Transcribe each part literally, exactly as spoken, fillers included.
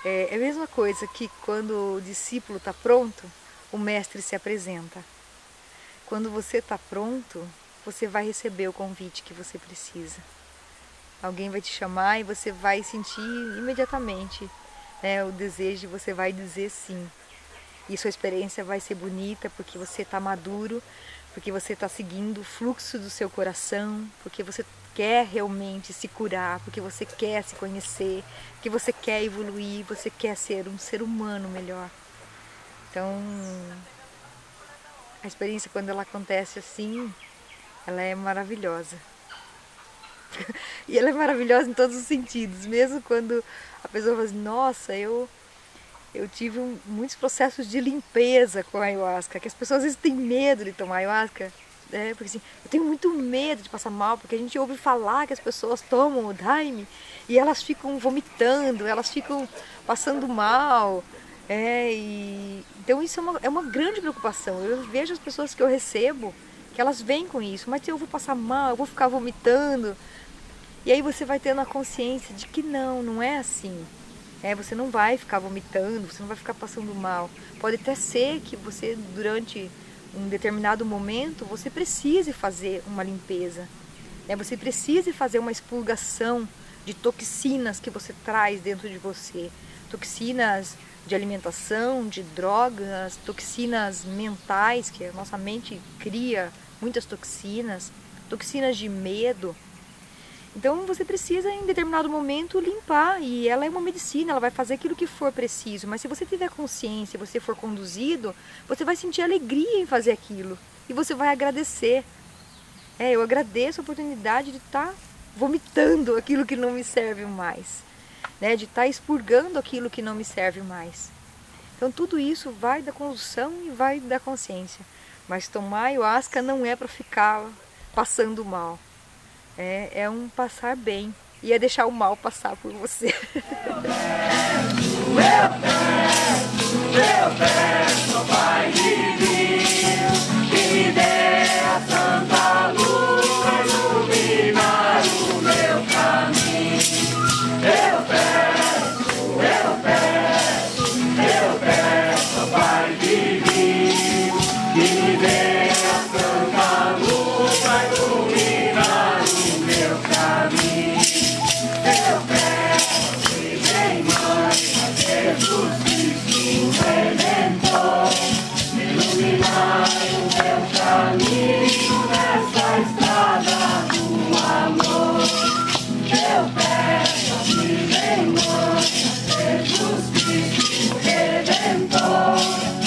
É, é a mesma coisa que quando o discípulo está pronto, o mestre se apresenta. Quando você está pronto, você vai receber o convite que você precisa. Alguém vai te chamar e você vai sentir imediatamente, né, o desejo, você vai dizer sim. E sua experiência vai ser bonita porque você está maduro, porque você está seguindo o fluxo do seu coração, porque você quer realmente se curar, porque você quer se conhecer, porque você quer evoluir, você quer ser um ser humano melhor. Então, a experiência, quando ela acontece assim, ela é maravilhosa. E ela é maravilhosa em todos os sentidos, mesmo quando a pessoa fala assim, nossa, eu, eu tive um, muitos processos de limpeza com a ayahuasca, que as pessoas às vezes têm medo de tomar ayahuasca, né? Porque assim, eu tenho muito medo de passar mal, porque a gente ouve falar que as pessoas tomam o daime e elas ficam vomitando, elas ficam passando mal, é, e... então isso é uma, é uma grande preocupação. Eu vejo as pessoas que eu recebo, que elas vêm com isso, mas eu vou passar mal, eu vou ficar vomitando. E aí você vai tendo a consciência de que não, não é assim. É, você não vai ficar vomitando, você não vai ficar passando mal. Pode até ser que você, durante um determinado momento, você precise fazer uma limpeza. Né? Você precise fazer uma expurgação de toxinas que você traz dentro de você. Toxinas de alimentação, de drogas, toxinas mentais, que a nossa mente cria muitas toxinas, toxinas de medo. Então você precisa em determinado momento limpar, e ela é uma medicina, ela vai fazer aquilo que for preciso, mas se você tiver consciência, você for conduzido, você vai sentir alegria em fazer aquilo e você vai agradecer. É, eu agradeço a oportunidade de estar vomitando aquilo que não me serve mais, né? De estar expurgando aquilo que não me serve mais. Então tudo isso vai da condução e vai da consciência, mas tomar ayahuasca não é para ficar passando mal. É, é um passar bem e é deixar o mal passar por você. Eu peço, eu peço, eu peço, Pai divino, que me dê a santa luz para iluminar o meu caminho. Eu peço, eu peço, eu peço, Pai divino, que me dê a santa luz para iluminar meu caminho. Eu peço que vem mais Jesus Cristo Redentor, iluminar o meu caminho nessa estrada do amor. Eu peço que vem mais Jesus Cristo Redentor,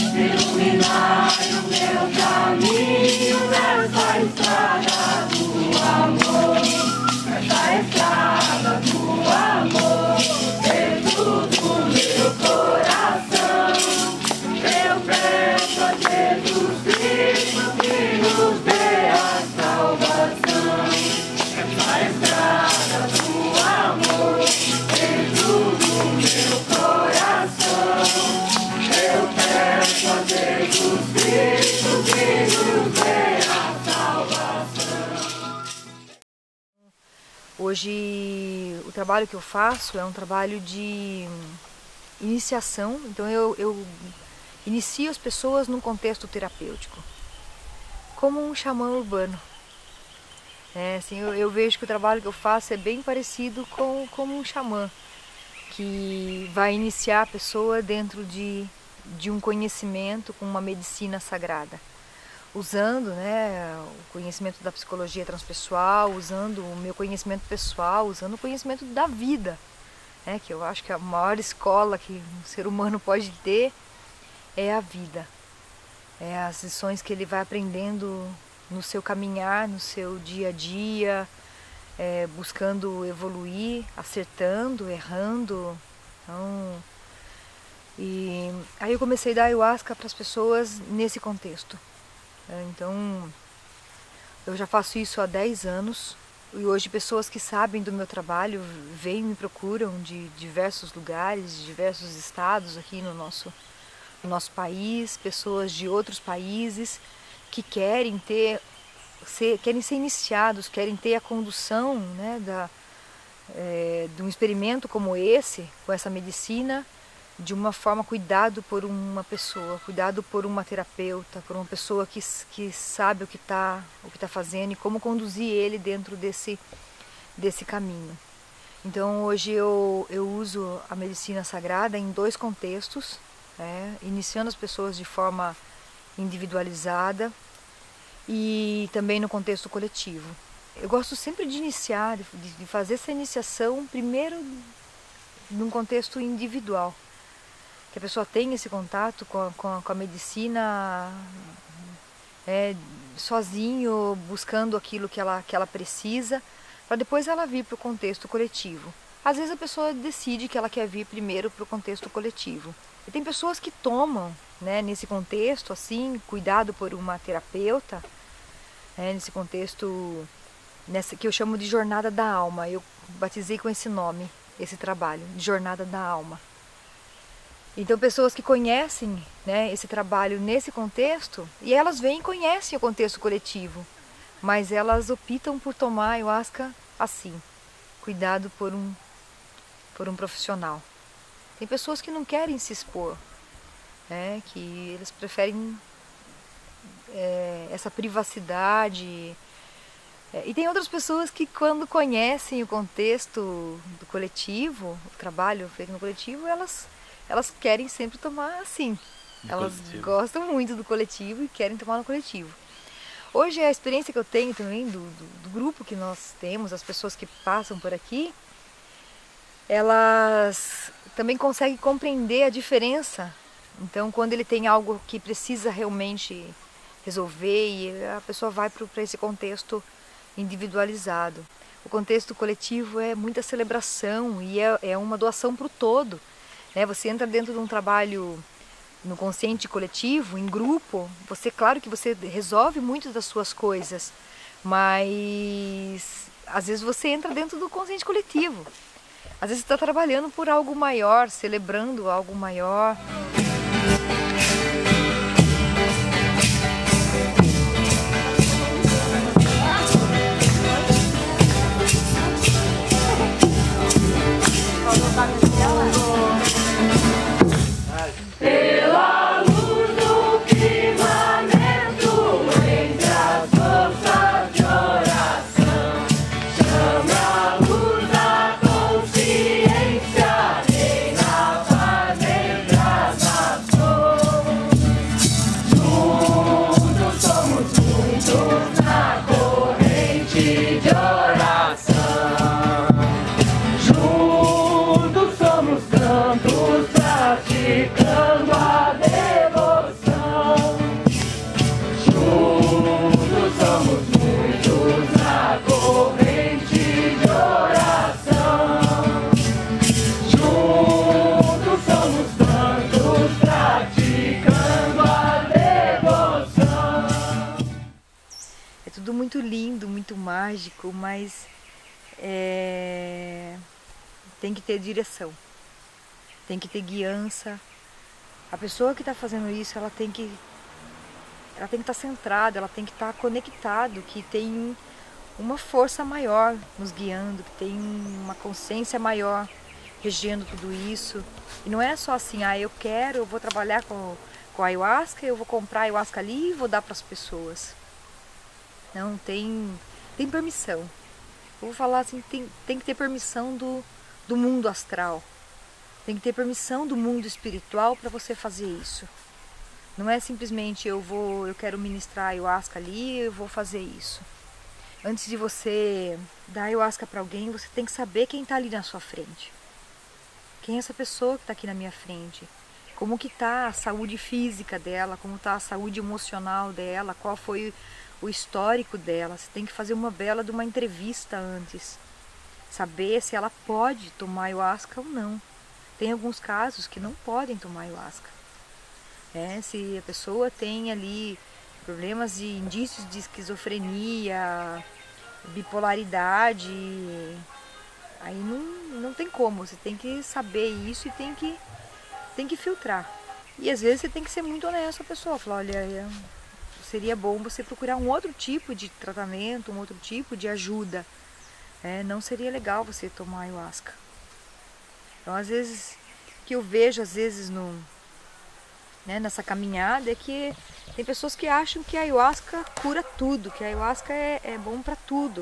iluminar o meu caminho nessa estrada do amor. Essa estrada do amor, dentro do meu coração, eu peço a Jesus Cristo que nos dê a salvação. Essa estrada do amor, dentro do meu coração, eu peço a Jesus Cristo que nos dê a salvação. Hoje o trabalho que eu faço é um trabalho de iniciação, então eu, eu inicio as pessoas num contexto terapêutico, como um xamã urbano. É, assim, eu, eu vejo que o trabalho que eu faço é bem parecido com como um xamã, que vai iniciar a pessoa dentro de, de um conhecimento com uma medicina sagrada. Usando, né, o conhecimento da psicologia transpessoal, usando o meu conhecimento pessoal, usando o conhecimento da vida, né, que eu acho que a maior escola que um ser humano pode ter é a vida. É as lições que ele vai aprendendo no seu caminhar, no seu dia a dia, é, buscando evoluir, acertando, errando. Então, e aí eu comecei a dar ayahuasca para as pessoas nesse contexto. Então, eu já faço isso há dez anos e hoje pessoas que sabem do meu trabalho vêm e me procuram de diversos lugares, de diversos estados aqui no nosso, no nosso país, pessoas de outros países que querem ter, ser, querem ser iniciados, querem ter a condução, né, da, é, de um experimento como esse, com essa medicina, de uma forma cuidado por uma pessoa, cuidado por uma terapeuta, por uma pessoa que, que sabe o que está o que tá fazendo e como conduzir ele dentro desse, desse caminho. Então hoje eu, eu uso a medicina sagrada em dois contextos, né? Iniciando as pessoas de forma individualizada e também no contexto coletivo. Eu gosto sempre de iniciar, de, de fazer essa iniciação primeiro num contexto individual, que a pessoa tenha esse contato com a, com a, com a medicina é, sozinho, buscando aquilo que ela, que ela precisa, para depois ela vir para o contexto coletivo. Às vezes a pessoa decide que ela quer vir primeiro para o contexto coletivo. E tem pessoas que tomam, né, nesse contexto, assim, cuidado por uma terapeuta, né, nesse contexto nessa, que eu chamo de jornada da alma. Eu batizei com esse nome, esse trabalho, de jornada da alma. Então pessoas que conhecem, né, esse trabalho nesse contexto, e elas vêm e conhecem o contexto coletivo, mas elas optam por tomar ayahuasca assim, cuidado por um, por um profissional. Tem pessoas que não querem se expor, né, que eles preferem é, essa privacidade. É, e tem outras pessoas que quando conhecem o contexto do coletivo, o trabalho feito no coletivo, elas, elas querem sempre tomar assim. No elas coletivo. Gostam muito do coletivo e querem tomar no coletivo. Hoje a experiência que eu tenho também do, do, do grupo que nós temos, as pessoas que passam por aqui, elas também conseguem compreender a diferença. Então quando ele tem algo que precisa realmente resolver, e a pessoa vai para esse contexto individualizado. O contexto coletivo é muita celebração e é, é uma doação para o todo, né? Você entra dentro de um trabalho no consciente coletivo, em grupo, você, claro que você resolve muitas das suas coisas, mas às vezes você entra dentro do consciente coletivo. Às vezes você está trabalhando por algo maior, celebrando algo maior. Pela luz do firmamento, entre as forças de oração, chame a luz da consciência, reina paz entre as nações. Juntos somos muitos na corrente de oração. Juntos somos tantos praticando a devoção. Juntos somos muitos na corrente de oração. Juntos somos tantos praticando a devoção. É tudo muito lindo, muito mágico, mas é... tem que ter direção. Tem que ter guiança. A pessoa que está fazendo isso, ela tem que ela tem que estar centrada, ela tem que estar conectado, que tem uma força maior nos guiando, que tem uma consciência maior regendo tudo isso. E não é só assim, ah, eu quero, eu vou trabalhar com, com ayahuasca, eu vou comprar ayahuasca ali e vou dar para as pessoas. Não, tem, tem permissão. Eu vou falar assim, tem, tem que ter permissão do, do mundo astral. Tem que ter permissão do mundo espiritual para você fazer isso. Não é simplesmente eu vou, eu quero ministrar ayahuasca ali, eu vou fazer isso. Antes de você dar ayahuasca para alguém, você tem que saber quem está ali na sua frente. Quem é essa pessoa que está aqui na minha frente? Como que está a saúde física dela, como está a saúde emocional dela, qual foi o histórico dela. Você tem que fazer uma bela de uma entrevista antes. Saber se ela pode tomar ayahuasca ou não. Tem alguns casos que não podem tomar ayahuasca. É, se a pessoa tem ali problemas e indícios de esquizofrenia, bipolaridade, aí não, não tem como. Você tem que saber isso e tem que, tem que filtrar. E às vezes você tem que ser muito honesto com a pessoa. Falar, olha, seria bom você procurar um outro tipo de tratamento, um outro tipo de ajuda. É, não seria legal você tomar ayahuasca. Então, às vezes, que eu vejo às vezes no, né, nessa caminhada é que tem pessoas que acham que a ayahuasca cura tudo, que a ayahuasca é, é bom para tudo.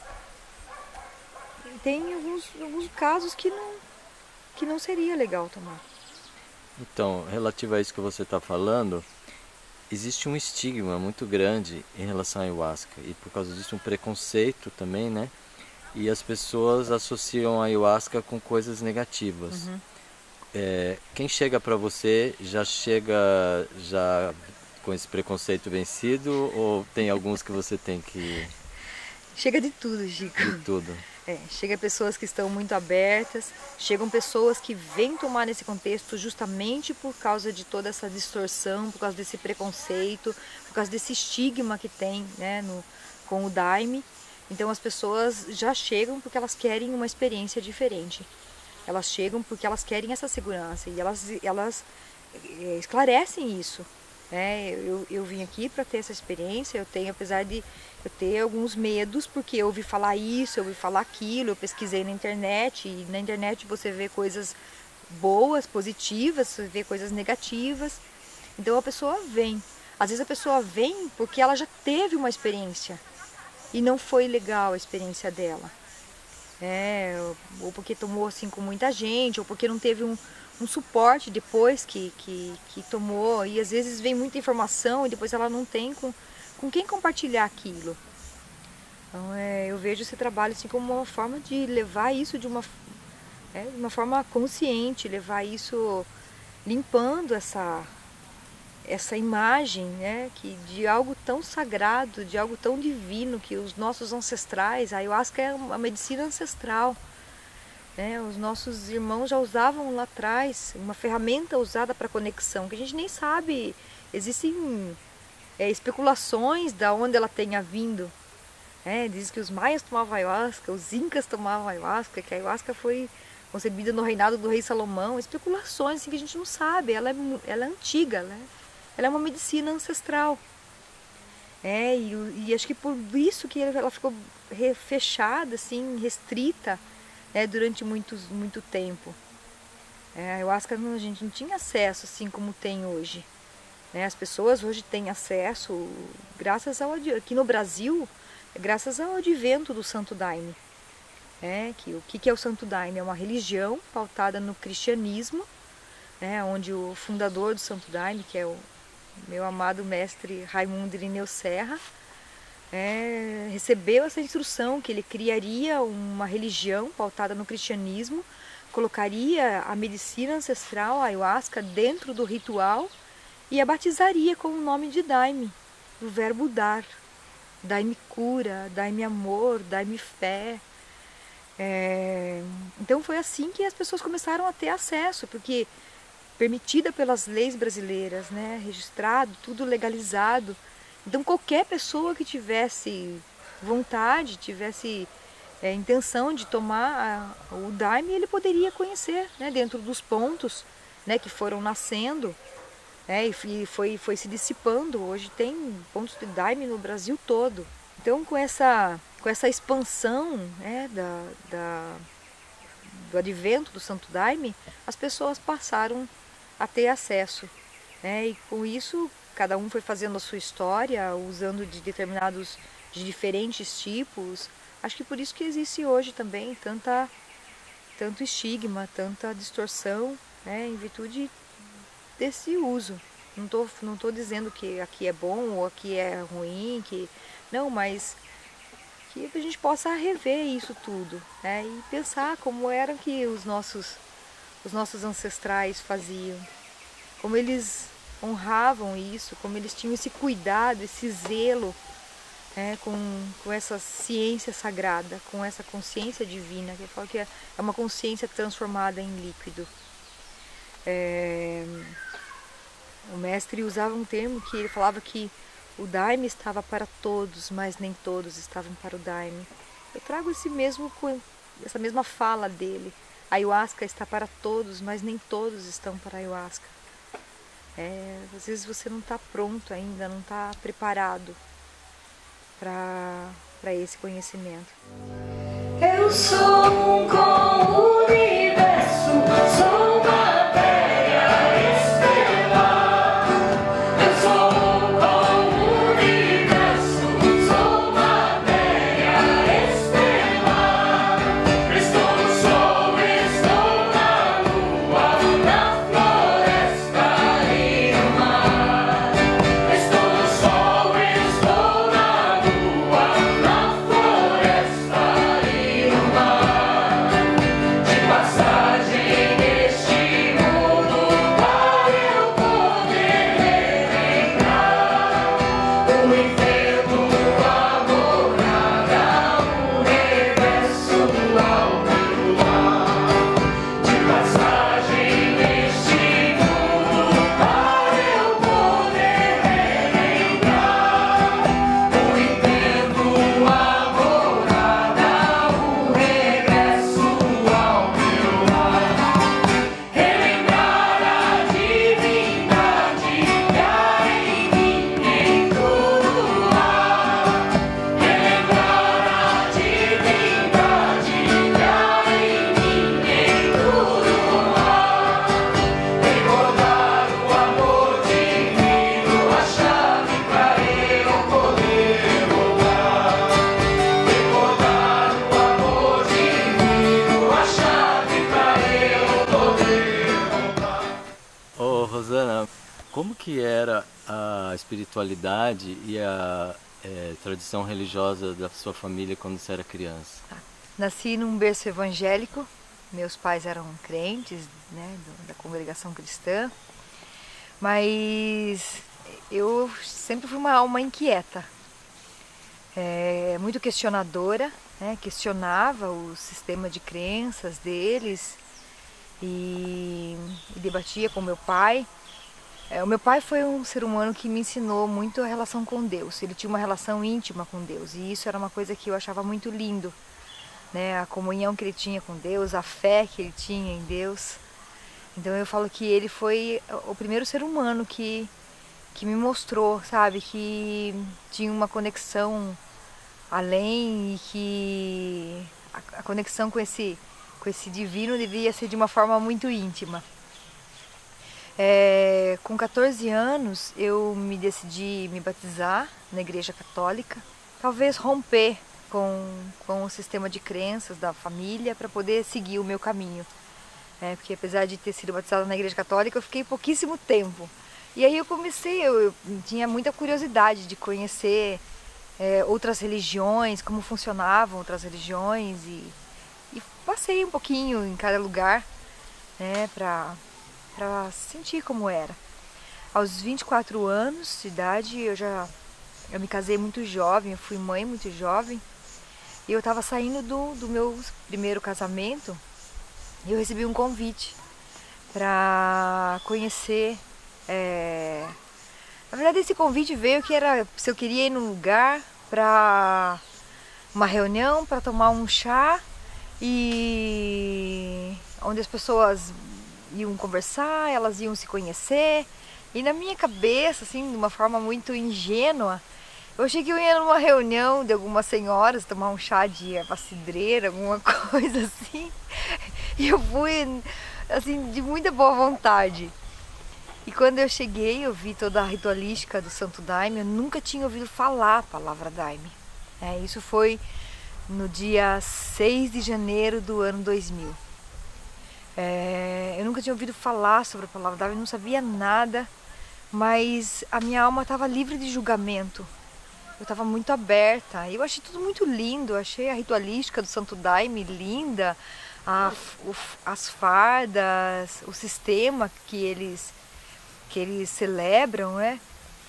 E tem alguns, alguns casos que não, que não seria legal tomar. Então, relativo a isso que você está falando, existe um estigma muito grande em relação à ayahuasca e por causa disso um preconceito também, né? E as pessoas associam a ayahuasca com coisas negativas. Uhum. É, quem chega para você já chega já com esse preconceito vencido ou tem alguns que você tem que... Chega de tudo, Chico. De tudo. É, chega pessoas que estão muito abertas, chegam pessoas que vêm tomar nesse contexto justamente por causa de toda essa distorção, por causa desse preconceito, por causa desse estigma que tem, né, no, com o Daime. Então as pessoas já chegam porque elas querem uma experiência diferente. Elas chegam porque elas querem essa segurança e elas, elas é, esclarecem isso. É, eu, eu vim aqui para ter essa experiência, eu tenho, apesar de eu ter alguns medos, porque eu ouvi falar isso, eu ouvi falar aquilo, eu pesquisei na internet, e na internet você vê coisas boas, positivas, você vê coisas negativas, então a pessoa vem. Às vezes a pessoa vem porque ela já teve uma experiência e não foi legal a experiência dela. É, ou porque tomou assim com muita gente, ou porque não teve um, um suporte depois que, que, que tomou, e às vezes vem muita informação e depois ela não tem com, com quem compartilhar aquilo. Então é, eu vejo esse trabalho assim como uma forma de levar isso de uma, é, de uma forma consciente, levar isso limpando essa, essa imagem, né, que de algo tão sagrado, de algo tão divino, que os nossos ancestrais, a ayahuasca é uma medicina ancestral. É, os nossos irmãos já usavam lá atrás, uma ferramenta usada para conexão, que a gente nem sabe, existem é, especulações da onde ela tenha vindo. É, diz que os maias tomavam ayahuasca, os incas tomavam ayahuasca, que a ayahuasca foi concebida no reinado do rei Salomão, especulações assim, que a gente não sabe, ela é, ela é antiga, né? Ela é uma medicina ancestral. É, e, e acho que por isso que ela ficou fechada, assim, restrita, é, durante muito, muito tempo. É, a ayahuasca a gente não tinha acesso assim como tem hoje. Né? As pessoas hoje têm acesso, graças ao, aqui no Brasil, graças ao advento do Santo Daime. É, que, o que é o Santo Daime? É uma religião pautada no cristianismo, né, onde o fundador do Santo Daime, que é o meu amado mestre Raimundo Irineu Serra, É, recebeu essa instrução que ele criaria uma religião pautada no cristianismo, colocaria a medicina ancestral, a ayahuasca, dentro do ritual e a batizaria com o nome de Daime, do verbo dar. Daime cura, Daime amor, Daime fé. É, então foi assim que as pessoas começaram a ter acesso, porque permitida pelas leis brasileiras, né, registrado, tudo legalizado. Então qualquer pessoa que tivesse vontade, tivesse é, intenção de tomar a, o Daime, ele poderia conhecer, né, dentro dos pontos, né, que foram nascendo, né, e foi, foi se dissipando. Hoje tem pontos de Daime no Brasil todo. Então com essa, com essa expansão, né, da, da, do advento do Santo Daime, as pessoas passaram a ter acesso. Né, e com isso cada um foi fazendo a sua história, usando de determinados, de diferentes tipos. Acho que por isso que existe hoje também tanta, tanto estigma, tanta distorção, né, em virtude desse uso. Não estou não tô dizendo que aqui é bom ou aqui é ruim, que não, mas que a gente possa rever isso tudo, né, e pensar como era que os nossos, os nossos ancestrais faziam, como eles honravam isso, como eles tinham esse cuidado, esse zelo, né, com, com essa ciência sagrada, com essa consciência divina, que eu falo que é uma consciência transformada em líquido. É, o mestre usava um termo que ele falava que o Daime estava para todos, mas nem todos estavam para o Daime. Eu trago esse mesmo, essa mesma fala dele. A ayahuasca está para todos, mas nem todos estão para a ayahuasca. É, às vezes você não está pronto ainda, não está preparado para para esse conhecimento. Eu sou um com o universo, sou uma como que era a espiritualidade e a é, tradição religiosa da sua família quando você era criança? Nasci num berço evangélico, meus pais eram crentes, né, da congregação cristã, mas eu sempre fui uma alma inquieta, é, muito questionadora, né, questionava o sistema de crenças deles e, e debatia com meu pai. É, o meu pai foi um ser humano que me ensinou muito a relação com Deus. Ele tinha uma relação íntima com Deus e isso era uma coisa que eu achava muito lindo, né? A comunhão que ele tinha com Deus, a fé que ele tinha em Deus. Então eu falo que ele foi o primeiro ser humano que, que me mostrou, sabe, que tinha uma conexão além e que a, a conexão com esse, com esse divino devia ser de uma forma muito íntima. É, com quatorze anos eu me decidi me batizar na igreja católica, talvez romper com, com o sistema de crenças da família para poder seguir o meu caminho, é, porque apesar de ter sido batizada na igreja católica eu fiquei pouquíssimo tempo e aí eu comecei, eu, eu tinha muita curiosidade de conhecer é, outras religiões, como funcionavam outras religiões e, e passei um pouquinho em cada lugar, né, para para sentir como era. Aos vinte e quatro anos de idade, eu já eu me casei muito jovem, eu fui mãe muito jovem, e eu estava saindo do, do meu primeiro casamento, e eu recebi um convite para conhecer, é... na verdade esse convite veio que era se eu queria ir num lugar para uma reunião, para tomar um chá, e onde as pessoas iam conversar, elas iam se conhecer, e na minha cabeça, assim, de uma forma muito ingênua, eu achei que eu ia numa reunião de algumas senhoras tomar um chá de erva cidreira, alguma coisa assim, e eu fui, assim, de muita boa vontade. E quando eu cheguei, eu vi toda a ritualística do Santo Daime, eu nunca tinha ouvido falar a palavra Daime. É, isso foi no dia seis de janeiro do ano dois mil. É, eu nunca tinha ouvido falar sobre a palavra Daime, não sabia nada, mas a minha alma estava livre de julgamento. Eu estava muito aberta. Eu achei tudo muito lindo, achei a ritualística do Santo Daime linda, a, o, as fardas, o sistema que eles, que eles celebram, né?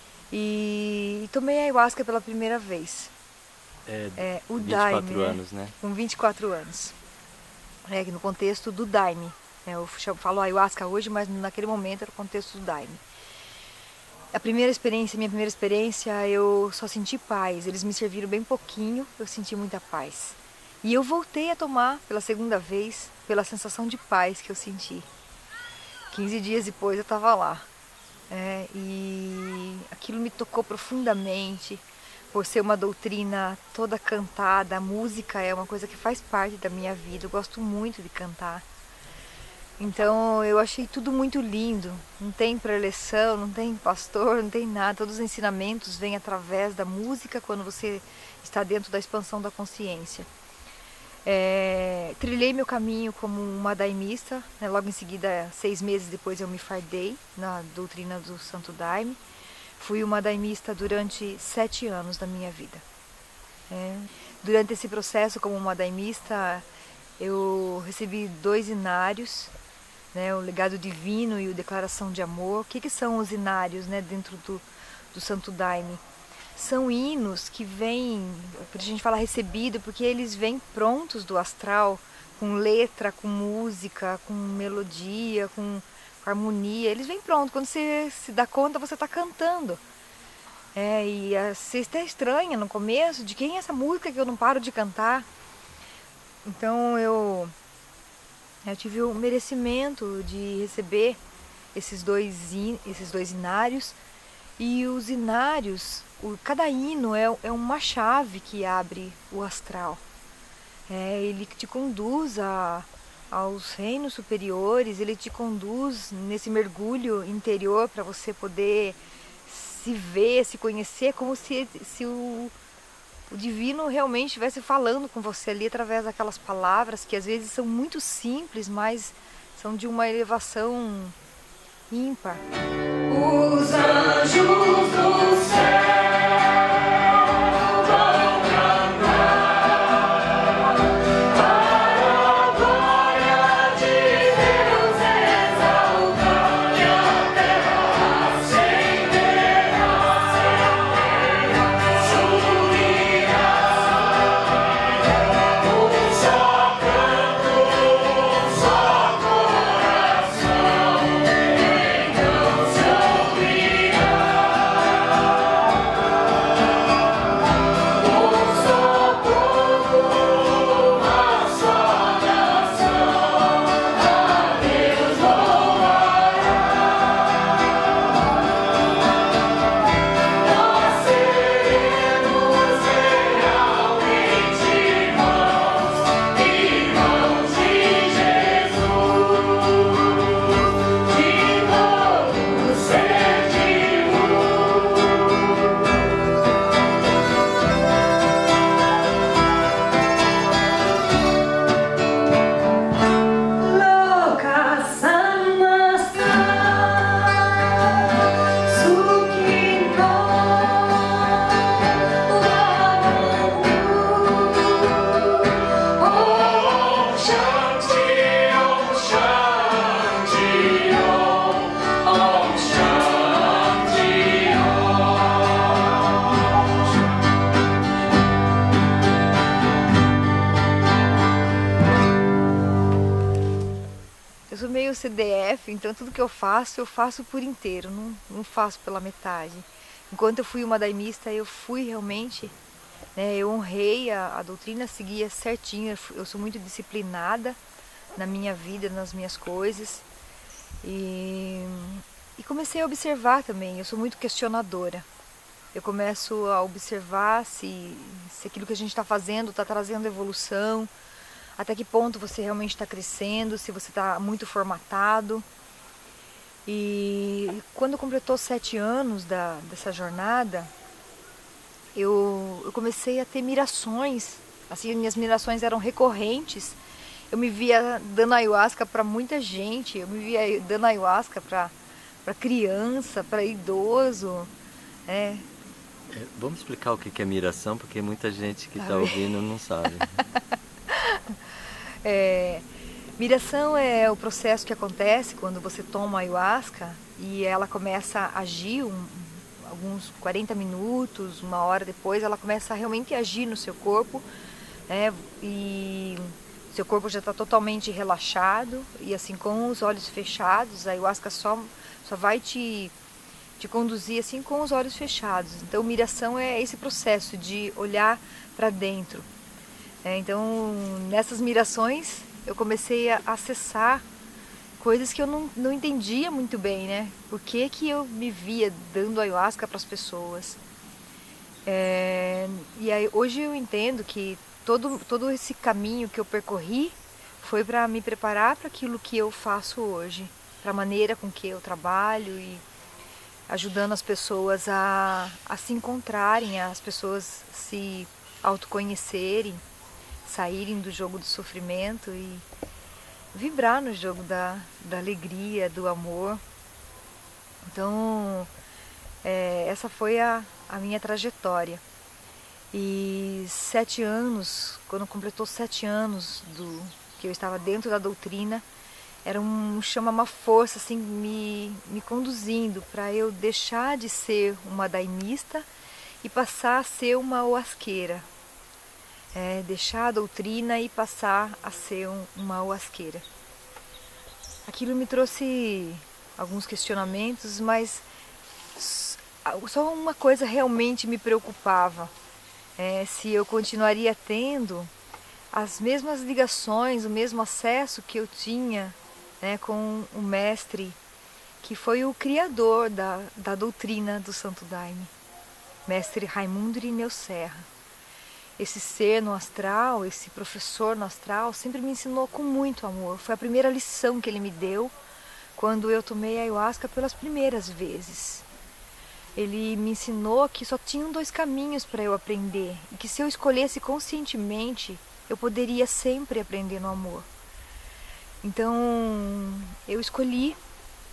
E, e tomei a ayahuasca pela primeira vez. É, é, o vinte e quatro Daime, anos, né? Com vinte e quatro anos. É, no contexto do Daime. Eu falo ayahuasca hoje, mas naquele momento era o contexto do Daime. A primeira experiência, minha primeira experiência, eu só senti paz. Eles me serviram bem pouquinho, eu senti muita paz. E eu voltei a tomar pela segunda vez, pela sensação de paz que eu senti. quinze dias depois eu estava lá. É, e aquilo me tocou profundamente. Por ser uma doutrina toda cantada, a música é uma coisa que faz parte da minha vida, eu gosto muito de cantar. Então eu achei tudo muito lindo, não tem preleção, não tem pastor, não tem nada, todos os ensinamentos vêm através da música quando você está dentro da expansão da consciência. É, trilhei meu caminho como uma daimista, né, logo em seguida, seis meses depois eu me fardei na doutrina do Santo Daime. Fui uma daimista durante sete anos da minha vida. É. Durante esse processo como uma daimista, eu recebi dois inários, né, o Legado Divino e o Declaração de Amor. O que, que são os inários, né, dentro do, do Santo Daime? São hinos que vêm, a gente fala recebido, porque eles vêm prontos do astral, com letra, com música, com melodia, com harmonia, eles vêm pronto, quando você se dá conta você está cantando. É, e você está estranha no começo, de quem é essa música que eu não paro de cantar? Então eu, eu tive o merecimento de receber esses dois, esses dois inários, e os inários, o, cada hino é, é uma chave que abre o astral. É, ele te conduz a aos reinos superiores, ele te conduz nesse mergulho interior para você poder se ver, se conhecer, como se, se o, o divino realmente estivesse falando com você ali através daquelas palavras que às vezes são muito simples, mas são de uma elevação ímpar. Os anjos do céu vão cantar para a glória de Deus exaltar, e a terra acenderá, subirá um só canto, um só coração, então se ouvirá um só povo, uma só nação, a Deus louvará. Nós seremos realmente irmãos, irmãos de Jesus, de todo ser de luz. Lokasanasta Sukino Om Shanti, Om Shanti, Om Om Shanti, Eu sou meio C D F, então tudo que eu faço, eu faço por inteiro, não, não faço pela metade. Enquanto eu fui uma daimista, eu fui realmente, né, eu honrei a, a doutrina, seguia certinho, eu, fui- eu sou muito disciplinada na minha vida, nas minhas coisas. E, e comecei a observar também, eu sou muito questionadora. Eu começo a observar se, se aquilo que a gente está fazendo está trazendo evolução, até que ponto você realmente está crescendo, se você está muito formatado. E quando completou sete anos da, dessa jornada, eu, eu comecei a ter mirações, assim, minhas mirações eram recorrentes. Eu me via dando ayahuasca para muita gente, eu me via dando ayahuasca para para criança, para idoso, é, É, vamos explicar o que que é miração, porque muita gente que Tá está bem. ouvindo não sabe. É, miração é o processo que acontece quando você toma ayahuasca e ela começa a agir um- alguns quarenta minutos, uma hora depois, ela começa a realmente agir no seu corpo, né? E seu corpo já está totalmente relaxado e assim com os olhos fechados, a ayahuasca só, só vai te, te conduzir assim com os olhos fechados. Então miração é esse processo de olhar para dentro. É, então, nessas mirações, eu comecei a acessar coisas que eu não, não entendia muito bem, né? Por que que eu me via dando ayahuasca para as pessoas? É, e aí, hoje eu entendo que todo, todo esse caminho que eu percorri foi para me preparar para aquilo que eu faço hoje, para a maneira com que eu trabalho e ajudando as pessoas a, a se encontrarem, as pessoas se autoconhecerem, saírem do jogo do sofrimento e vibrar no jogo da, da alegria, do amor. Então, é, essa foi a, a minha trajetória. E sete anos, quando completou sete anos do que eu estava dentro da doutrina, era um chama uma força assim me, me conduzindo para eu deixar de ser uma daimista e passar a ser uma oasqueira. É, deixar a doutrina e passar a ser um, uma oasqueira. Aquilo me trouxe alguns questionamentos, mas só uma coisa realmente me preocupava, é, se eu continuaria tendo as mesmas ligações, o mesmo acesso que eu tinha, né, com o mestre, que foi o criador da, da doutrina do Santo Daime, mestre Raimundo Irineu Serra. Esse ser no astral, esse professor no astral, sempre me ensinou com muito amor. Foi a primeira lição que ele me deu quando eu tomei a ayahuasca pelas primeiras vezes. Ele me ensinou que só tinham dois caminhos para eu aprender e que se eu escolhesse conscientemente, eu poderia sempre aprender no amor. Então, eu escolhi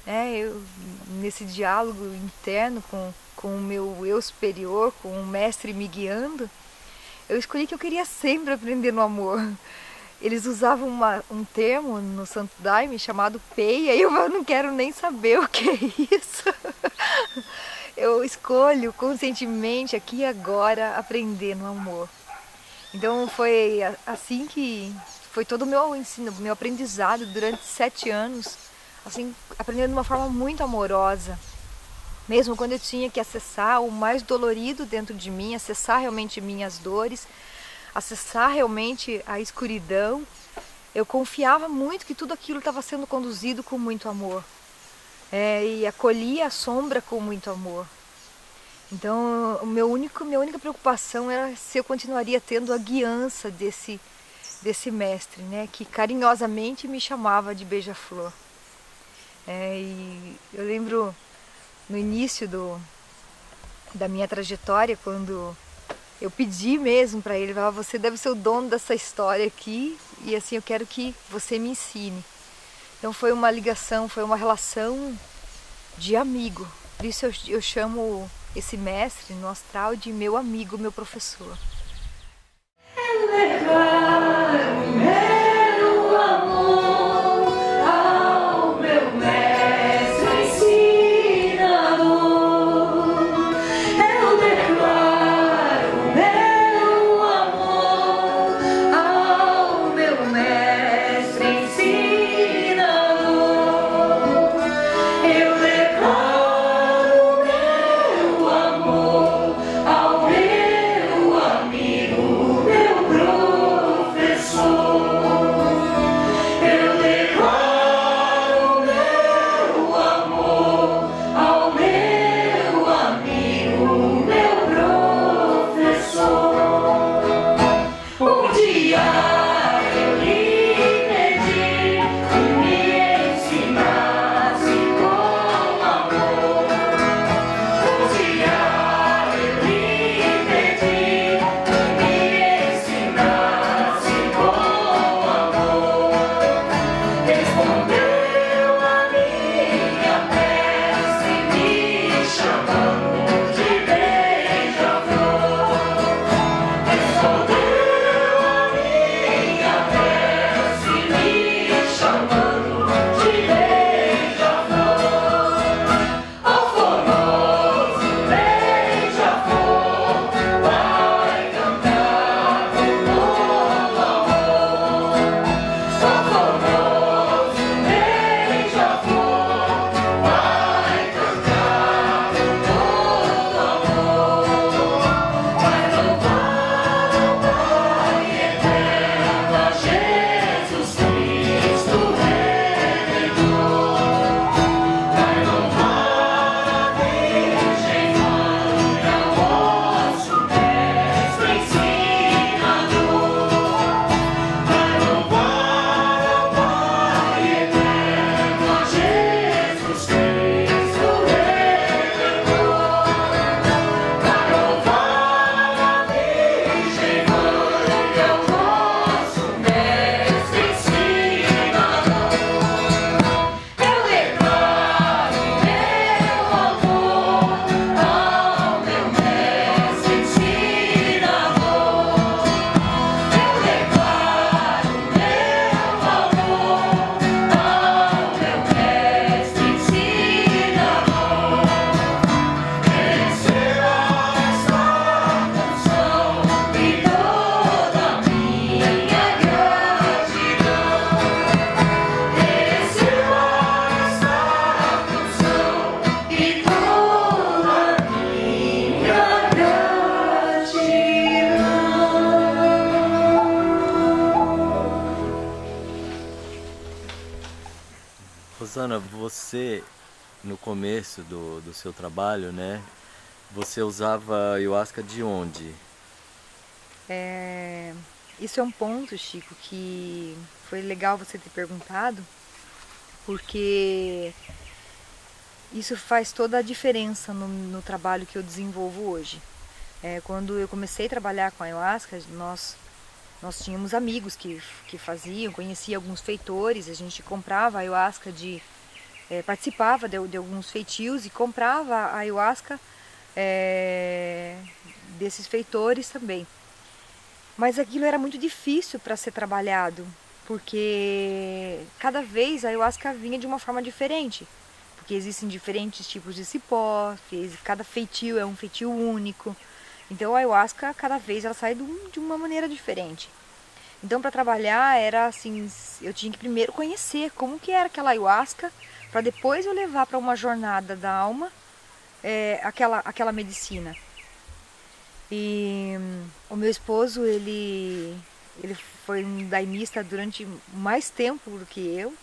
né, eu, nesse diálogo interno com, com o meu eu superior, com o mestre me guiando, eu escolhi que eu queria sempre aprender no amor. Eles usavam uma, um termo no Santo Daime chamado peia, e eu não quero nem saber o que é isso. Eu escolho conscientemente, aqui e agora, aprender no amor. Então foi assim que foi todo o meu ensino, meu aprendizado durante sete anos, assim, aprendendo de uma forma muito amorosa. Mesmo quando eu tinha que acessar o mais dolorido dentro de mim, acessar realmente minhas dores, acessar realmente a escuridão, eu confiava muito que tudo aquilo estava sendo conduzido com muito amor. É, e acolhia a sombra com muito amor. Então, o meu único, minha única preocupação era se eu continuaria tendo a guiança desse, desse mestre, né, que carinhosamente me chamava de beija-flor. É, e eu lembro no início do, da minha trajetória, quando eu pedi mesmo para ele, falava, você deve ser o dono dessa história aqui, e assim eu quero que você me ensine. Então foi uma ligação, foi uma relação de amigo. Por isso eu, eu chamo esse mestre no astral de meu amigo, meu professor. Rosana, você no começo do, do seu trabalho, né, você usava ayahuasca de onde? É, isso é um ponto, Chico, que foi legal você ter perguntado, porque isso faz toda a diferença no, no trabalho que eu desenvolvo hoje. É, quando eu comecei a trabalhar com a ayahuasca, nós, nós tínhamos amigos que, que faziam, conhecia alguns feitores, a gente comprava ayahuasca de, é, participava de, de alguns feitios e comprava a ayahuasca é, desses feitores também. Mas aquilo era muito difícil para ser trabalhado, porque cada vez a ayahuasca vinha de uma forma diferente. Porque existem diferentes tipos de cipó, cada feitio é um feitio único. Então a ayahuasca, cada vez, ela sai de uma maneira diferente. Então para trabalhar era assim, eu tinha que primeiro conhecer como que era aquela ayahuasca, para depois eu levar para uma jornada da alma é, aquela, aquela medicina. E hum, o meu esposo, ele, ele foi um daimista durante mais tempo do que eu.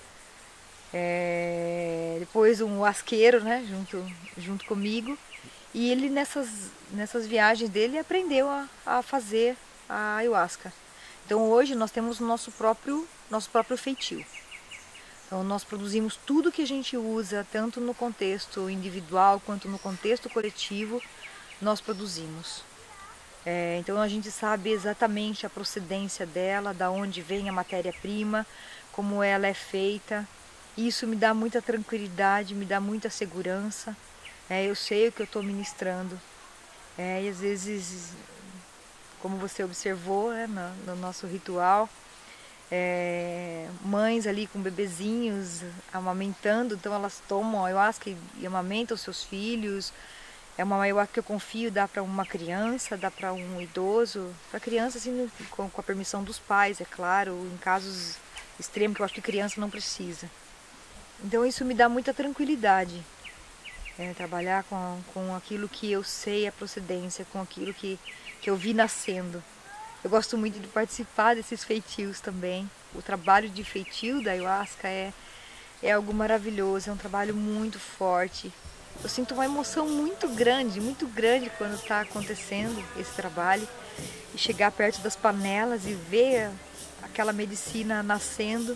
É, depois um asqueiro, né, junto, junto comigo. E ele nessas, nessas viagens dele aprendeu a, a fazer a ayahuasca. Então hoje nós temos o nosso próprio, nosso próprio feitio. Então nós produzimos tudo que a gente usa, tanto no contexto individual quanto no contexto coletivo, nós produzimos. É, então a gente sabe exatamente a procedência dela, da onde vem a matéria-prima, como ela é feita. Isso me dá muita tranquilidade, me dá muita segurança. É, eu sei o que eu estou ministrando. É, e às vezes, como você observou, né, no, no nosso ritual, é, mães ali com bebezinhos amamentando, então elas tomam ayahuasca e, e amamentam seus filhos. É uma ayahuasca que eu confio, dá para uma criança, dá para um idoso, para criança assim, com, com a permissão dos pais, é claro, em casos extremos que eu acho que criança não precisa. Então isso me dá muita tranquilidade, é, trabalhar com, com aquilo que eu sei a procedência, com aquilo que, que eu vi nascendo. Eu gosto muito de participar desses feitios também. O trabalho de feitio da ayahuasca é, é algo maravilhoso, é um trabalho muito forte. Eu sinto uma emoção muito grande, muito grande quando está acontecendo esse trabalho. E chegar perto das panelas e ver aquela medicina nascendo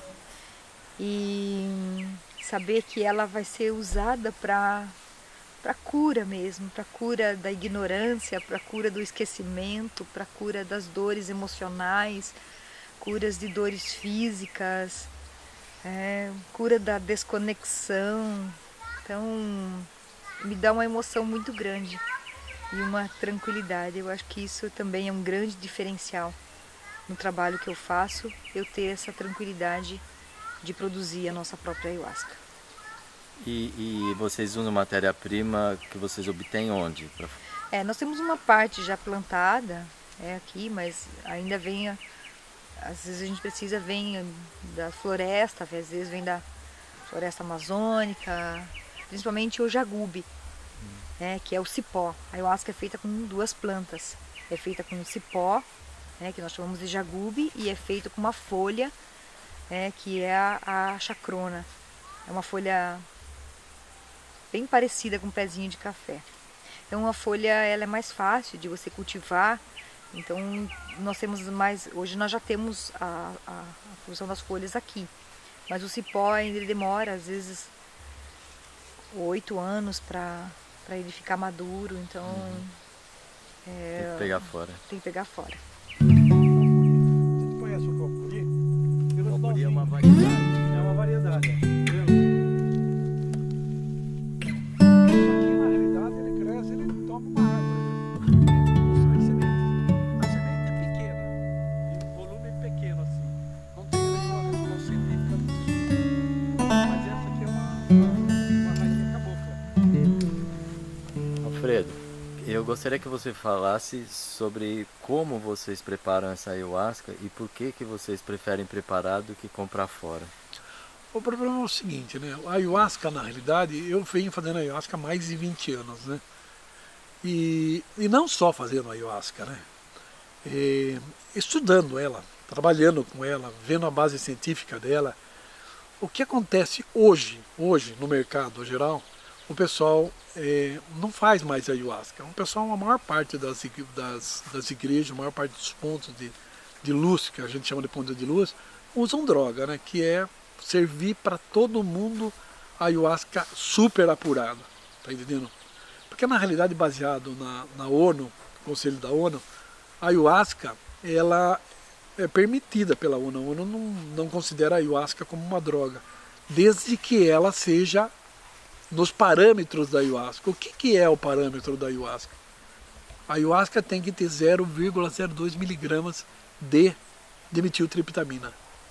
e saber que ela vai ser usada para para cura mesmo, para cura da ignorância, para cura do esquecimento, para cura das dores emocionais, curas de dores físicas, é, cura da desconexão. Então me dá uma emoção muito grande e uma tranquilidade. Eu acho que isso também é um grande diferencial no trabalho que eu faço, eu ter essa tranquilidade de produzir a nossa própria ayahuasca. E, e vocês usam matéria-prima que vocês obtêm onde? Pra... É, nós temos uma parte já plantada é, aqui, mas ainda vem, às vezes a gente precisa, vem da floresta, às vezes vem da floresta amazônica, principalmente o jagube, hum. né, que é o cipó. A ayahuasca é feita com duas plantas, é feita com cipó, né, que nós chamamos de jagube, e é feito com uma folha, né, que é a, a chacrona. É uma folha bem parecida com um pezinho de café. Então a folha ela é mais fácil de você cultivar. Então nós temos mais, hoje nós já temos a, a, a produção das folhas aqui. Mas o cipó ainda ele demora às vezes oito anos para para ele ficar maduro. Então uhum. é, tem que pegar fora. Tem que pegar fora. Você conhece o cocuri? O cocuri é uma variedade. É uma variedade. Eu gostaria que você falasse sobre como vocês preparam essa ayahuasca e por que que vocês preferem preparar do que comprar fora. O problema é o seguinte, né? A ayahuasca, na realidade, eu venho fazendo ayahuasca há mais de vinte anos, né? E, e não só fazendo ayahuasca, né? E, estudando ela, trabalhando com ela, vendo a base científica dela. O que acontece hoje, hoje no mercado geral, o pessoal é, não faz mais ayahuasca. O pessoal, a maior parte das, das, das igrejas, a maior parte dos pontos de, de luz, que a gente chama de pontos de luz, usam droga, né? Que é servir para todo mundo ayahuasca super apurado, tá entendendo? Porque na realidade, baseado na, na ONU, Conselho da ONU, a ayahuasca ela é permitida pela ONU. A ONU não, não considera a ayahuasca como uma droga. desde que ela seja nos parâmetros da ayahuasca. O que, que é o parâmetro da ayahuasca? A ayahuasca tem que ter zero vírgula zero dois miligramas de dimetiltriptamina.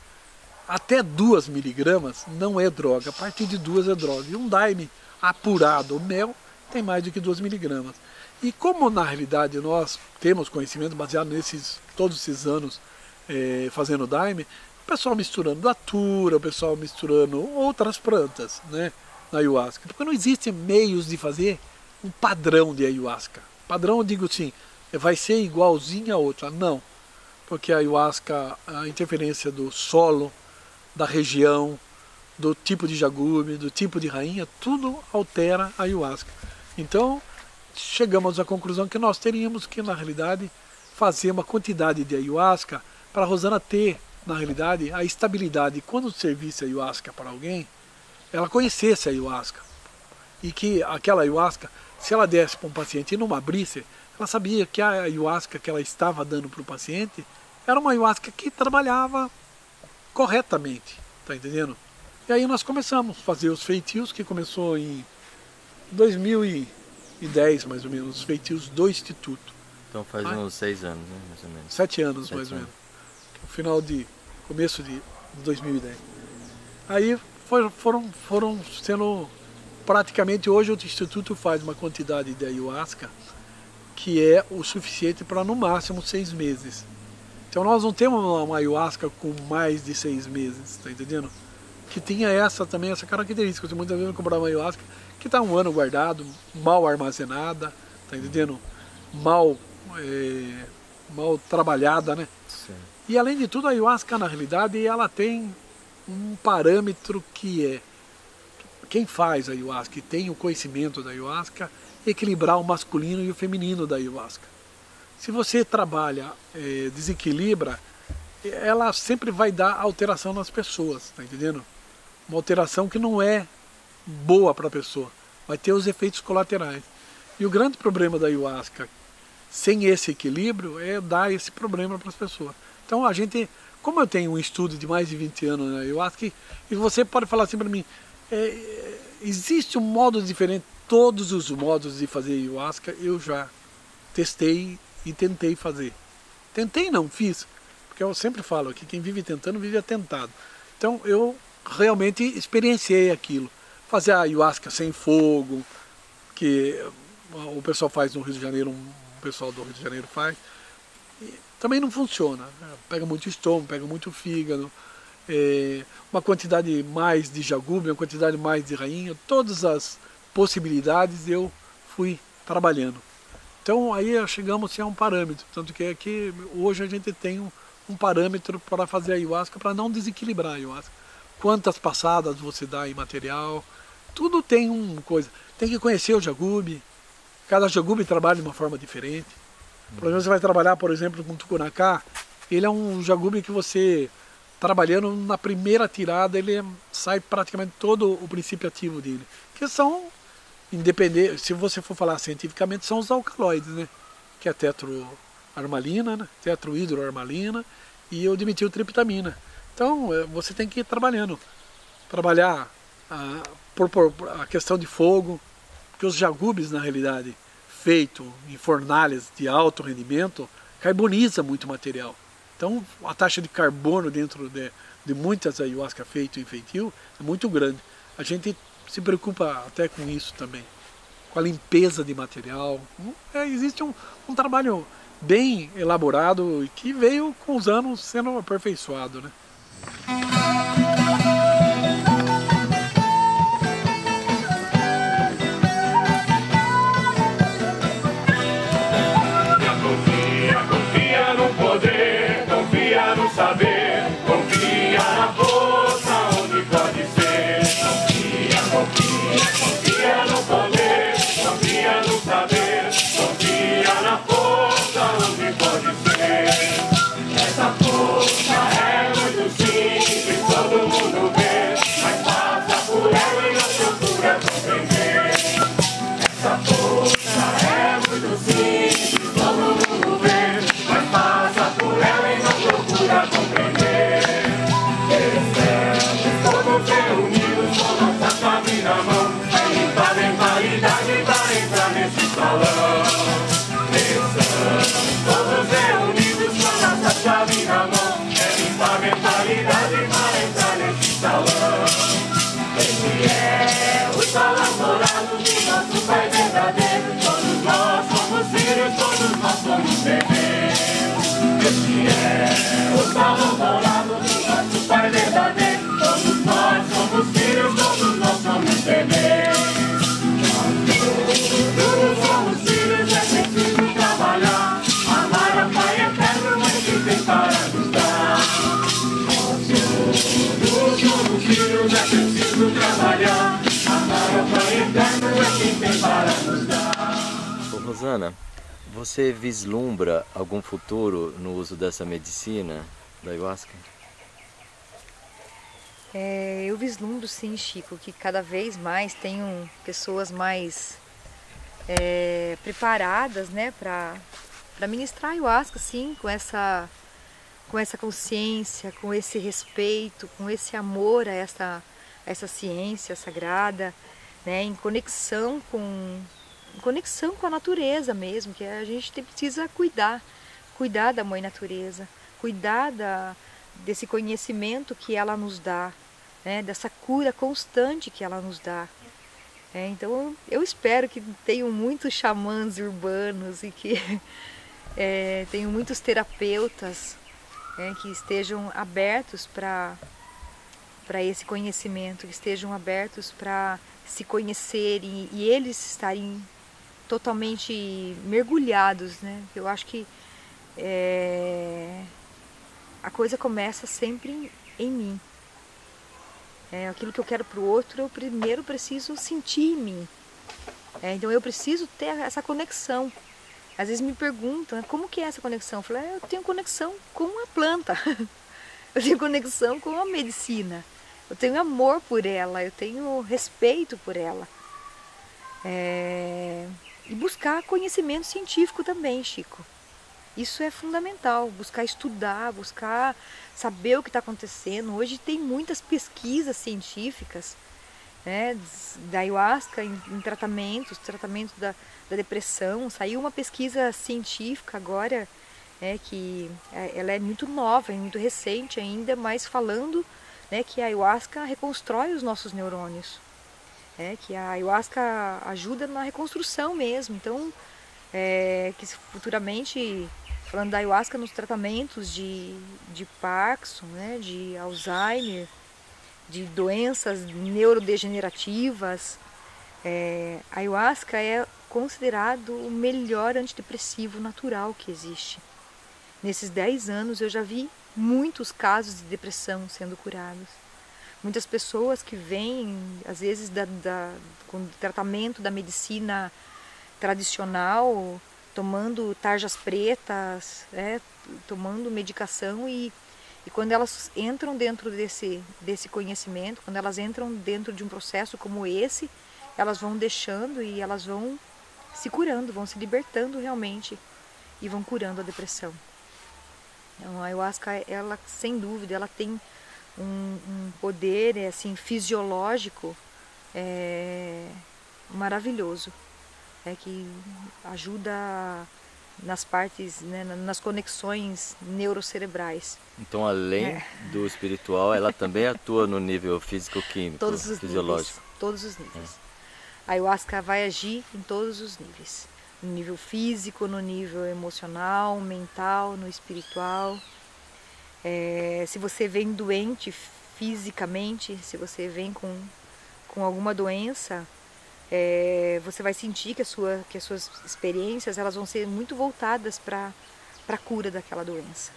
Até duas miligramas não é droga, a partir de duas é droga. E um daime apurado, o mel, tem mais do que duas miligramas. E como na realidade nós temos conhecimento baseado nesses todos esses anos é, fazendo daime, o pessoal misturando datura, o pessoal misturando outras plantas, né, na ayahuasca. Porque não existem meios de fazer um padrão de ayahuasca. Padrão, eu digo assim, vai ser igualzinho a outra. Não, porque a ayahuasca, a interferência do solo, da região, do tipo de jagube, do tipo de rainha, tudo altera a ayahuasca. Então, chegamos à conclusão que nós teríamos que, na realidade, fazer uma quantidade de ayahuasca para a Rosana ter, na realidade, a estabilidade. Quando servisse a ayahuasca para alguém, ela conhecesse a ayahuasca. E que aquela ayahuasca, se ela desse para um paciente e não abrisse, ela sabia que a ayahuasca que ela estava dando para o paciente era uma ayahuasca que trabalhava corretamente, tá entendendo? E aí nós começamos a fazer os feitios, que começou em dois mil e dez, mais ou menos, os feitios do Instituto. Então faz ah, uns seis anos, né, mais ou menos. Sete anos, Sete mais ou anos. menos. No final de, começo de dois mil e dez. Aí for, foram, foram sendo, praticamente hoje o Instituto faz uma quantidade de ayahuasca que é o suficiente para no máximo seis meses. Então nós não temos uma ayahuasca com mais de seis meses, tá entendendo? Que tinha essa também, essa característica. Você muitas vezes comprar uma ayahuasca que está um ano guardado, mal armazenada, tá entendendo? Mal, é, mal trabalhada, né? Sim. E além de tudo, a ayahuasca, na realidade, ela tem um parâmetro que é, quem faz a ayahuasca e tem o conhecimento da ayahuasca, equilibrar o masculino e o feminino da ayahuasca. Se você trabalha, é, desequilibra, ela sempre vai dar alteração nas pessoas, tá entendendo? Uma alteração que não é boa para a pessoa, vai ter os efeitos colaterais. E o grande problema da ayahuasca, sem esse equilíbrio, é dar esse problema para as pessoas. Então a gente, como eu tenho um estudo de mais de vinte anos na ayahuasca, e você pode falar assim para mim, é, existe um modo diferente, todos os modos de fazer ayahuasca eu já testei e tentei fazer. Tentei não, fiz, porque eu sempre falo que quem vive tentando vive atentado. Então eu realmente experienciei aquilo. Fazer a ayahuasca sem fogo, que o pessoal faz no Rio de Janeiro, um pessoal do Rio de Janeiro faz, e também não funciona. Pega muito estômago, pega muito fígado, é, uma quantidade mais de jagube, uma quantidade mais de rainha, todas as possibilidades eu fui trabalhando. Então aí chegamos a um parâmetro, tanto que é que hoje a gente tem um, um parâmetro para fazer a ayahuasca, para não desequilibrar a ayahuasca. Quantas passadas você dá em material, tudo tem uma coisa. Tem que conhecer o jagube, cada jagube trabalha de uma forma diferente. Por exemplo, você vai trabalhar, por exemplo, com o tucunacá, ele é um jagube que você, trabalhando na primeira tirada, ele sai praticamente todo o princípio ativo dele, que são, independente, se você for falar cientificamente, são os alcaloides, né? Que é a tetroarmalina, né? Tetrohidroarmalina e o dimetiltriptamina. Então você tem que ir trabalhando, trabalhar a, por, por, a questão de fogo, porque os jagubes, na realidade, feito em fornalhas de alto rendimento, carboniza muito material. Então a taxa de carbono dentro de, de muitas ayahuasca feito em feitio é muito grande. A gente se preocupa até com isso também, com a limpeza de material. É, existe um, um trabalho bem elaborado e que veio com os anos sendo aperfeiçoado, né? Confia, confia no poder, confia no saber, confia na força onde pode ser. Confia, confia, confia no poder, confia no saber, confia na força onde pode ser. Essa força é muito simples, todo mundo vê, mas passa por ela e não procura compreender. Essa força é muito simples, todo mundo vê, mas passa por ela e não procura compreender. Eles devem todos reunidos. adorados do nosso Pai verdadeiro. Todos nós somos filhos, todos nós somos bebês. Este é o salão dourado do nosso Pai verdadeiro. Todos nós somos filhos, todos nós somos bebês. Todos somos filhos, é preciso trabalhar. Amar ao Pai eterno é que tem para nos dar. Todos somos filhos, é preciso trabalhar. Amar ao Pai eterno é que tem para nos dar. Ô, Rosana, você vislumbra algum futuro no uso dessa medicina da ayahuasca? É, eu vislumbro sim, Chico, que cada vez mais tenham pessoas mais é, preparadas, né, para para ministrar ayahuasca, sim, com essa, com essa consciência, com esse respeito, com esse amor a essa, a essa ciência sagrada, né, em conexão com, em conexão com a natureza mesmo, que a gente tem, precisa cuidar, cuidar da mãe natureza, cuidar da, desse conhecimento que ela nos dá, né, dessa cura constante que ela nos dá. É, então eu espero que tenham muitos xamãs urbanos e que é, tenham muitos terapeutas, é, que estejam abertos para para esse conhecimento, que estejam abertos para se conhecerem e eles estarem totalmente mergulhados, né? Eu acho que é, a coisa começa sempre em, em mim. É, aquilo que eu quero para o outro, eu primeiro preciso sentir em mim. É, então eu preciso ter essa conexão. Às vezes me perguntam, como que é essa conexão? Eu falo, é, eu tenho conexão com a planta. Eu tenho conexão com a medicina. Eu tenho amor por ela, eu tenho respeito por ela. É, e buscar conhecimento científico também, Chico. Isso é fundamental, buscar estudar, buscar saber o que está acontecendo. Hoje tem muitas pesquisas científicas, né, da ayahuasca em, em tratamentos, tratamento da, da depressão. Saiu uma pesquisa científica agora, né, que ela é muito nova, é muito recente ainda, mas falando, né, que a ayahuasca reconstrói os nossos neurônios, né, que a ayahuasca ajuda na reconstrução mesmo. Então, é, que futuramente, falando da ayahuasca nos tratamentos de, de Parkinson, né, de Alzheimer, de doenças neurodegenerativas, é, a ayahuasca é considerado o melhor antidepressivo natural que existe. Nesses dez anos eu já vi muitos casos de depressão sendo curados. Muitas pessoas que vêm, às vezes, da, da, com o tratamento da medicina tradicional, tomando tarjas pretas, é, tomando medicação e, e quando elas entram dentro desse, desse conhecimento, quando elas entram dentro de um processo como esse, elas vão deixando e elas vão se curando, vão se libertando realmente e vão curando a depressão. Então, a ayahuasca, ela, sem dúvida, ela tem um, um poder assim, fisiológico é, maravilhoso. É, que ajuda nas partes, né, nas conexões neurocerebrais. Então, além é. do espiritual, ela também atua no nível físico-químico, todos os fisiológico. Níveis, todos os níveis. É. A ayahuasca vai agir em todos os níveis. No nível físico, no nível emocional, mental, no espiritual. É, se você vem doente fisicamente, se você vem com, com alguma doença, É, você vai sentir que, a sua, que as suas experiências elas vão ser muito voltadas para a cura daquela doença.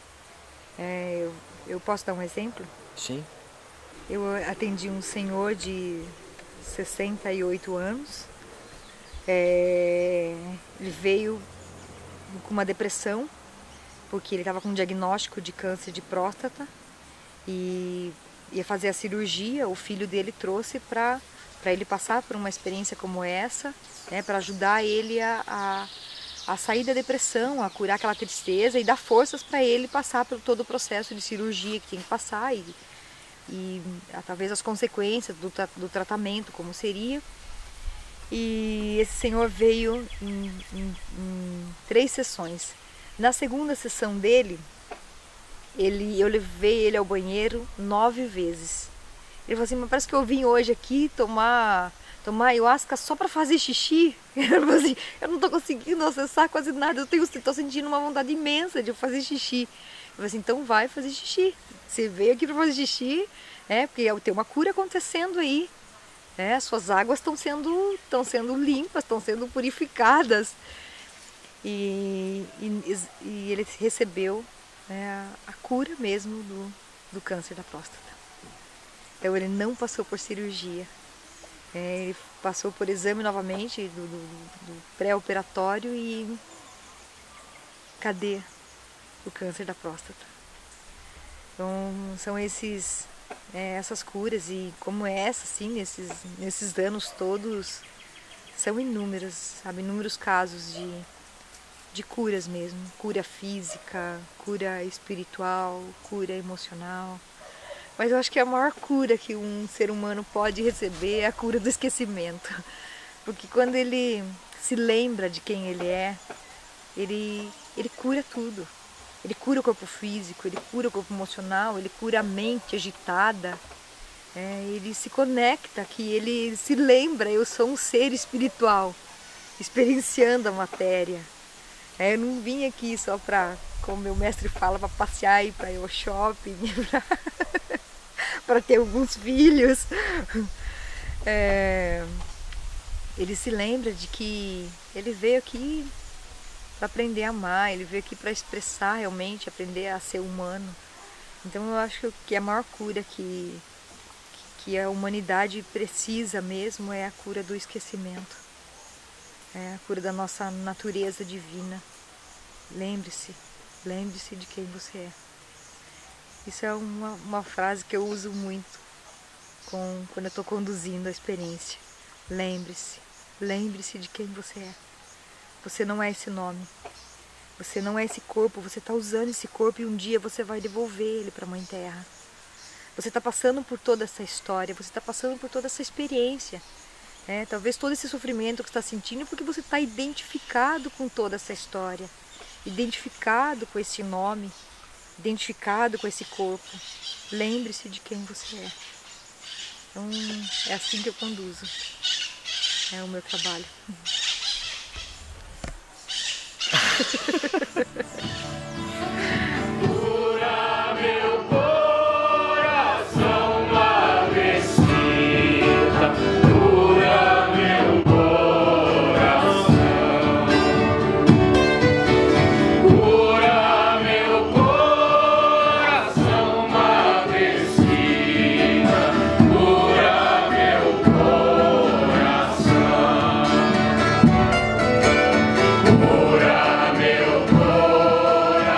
É, eu, eu posso dar um exemplo? Sim. Eu atendi um senhor de sessenta e oito anos. É, ele veio com uma depressão, porque ele estava com um diagnóstico de câncer de próstata e ia fazer a cirurgia. O filho dele trouxe para para ele passar por uma experiência como essa, né, para ajudar ele a, a, a sair da depressão, a curar aquela tristeza e dar forças para ele passar por todo o processo de cirurgia que tem que passar e, e a, talvez as consequências do, do tratamento, como seria. E esse senhor veio em, em, em três sessões. Na segunda sessão dele, ele, eu levei ele ao banheiro nove vezes. Ele falou assim, mas parece que eu vim hoje aqui tomar, tomar ayahuasca só para fazer xixi. Eu, assim, eu não estou conseguindo acessar quase nada, eu estou sentindo uma vontade imensa de fazer xixi. Eu falei assim, então vai fazer xixi. Você veio aqui para fazer xixi, é, porque tem uma cura acontecendo aí. É, suas águas estão sendo, estão sendo limpas, estão sendo purificadas. E, e, e ele recebeu, né, a cura mesmo do, do câncer da próstata. Então ele não passou por cirurgia. É, ele passou por exame novamente do, do, do pré-operatório e cadê o câncer da próstata? Então são esses, é, essas curas, e como essa, assim, nesses, nesses anos todos, são inúmeros, sabe, inúmeros casos de, de curas mesmo, cura física, cura espiritual, cura emocional. Mas eu acho que a maior cura que um ser humano pode receber é a cura do esquecimento. Porque quando ele se lembra de quem ele é, ele, ele cura tudo. Ele cura o corpo físico, ele cura o corpo emocional, ele cura a mente agitada. É, ele se conecta, que ele se lembra, eu sou um ser espiritual, experienciando a matéria. É, eu não vim aqui só para, como meu mestre fala, para passear e para ir ao shopping, para ter alguns filhos. É, ele se lembra de que ele veio aqui para aprender a amar, ele veio aqui para expressar realmente, aprender a ser humano. Então eu acho que a maior cura que, que a humanidade precisa mesmo é a cura do esquecimento. É a cura da nossa natureza divina. Lembre-se, lembre-se de quem você é. Isso é uma, uma frase que eu uso muito com, quando eu estou conduzindo a experiência. Lembre-se, lembre-se de quem você é. Você não é esse nome, você não é esse corpo, você está usando esse corpo e um dia você vai devolver ele para a Mãe Terra. Você está passando por toda essa história, você está passando por toda essa experiência. É, talvez todo esse sofrimento que você está sentindo porque você está identificado com toda essa história, identificado com esse nome, identificado com esse corpo. Lembre-se de quem você é. Então é assim que eu conduzo, é o meu trabalho. Cura meu coração, Lavecita, cura meu coração, cura meu coração, Lavecita, cura meu coração, cura meu coração.